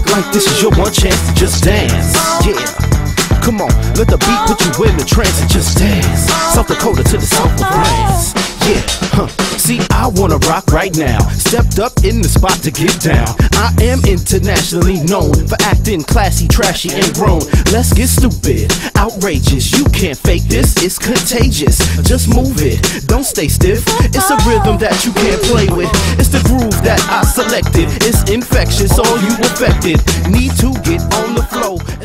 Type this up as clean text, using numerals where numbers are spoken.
like this is your one chance to just dance. Yeah, come on, let the beat put you in the trance and just dance. South Dakota to the south of France. Yeah, see, I wanna rock right now. Stepped up in the spot to get down. I am internationally known for acting classy, trashy, and grown. Let's get stupid, outrageous. You can't fake this, it's contagious. Just move it, don't stay stiff. It's a rhythm that you can't play with. It's the groove that I selected. It's infectious, all you affected. Need to get on the flow.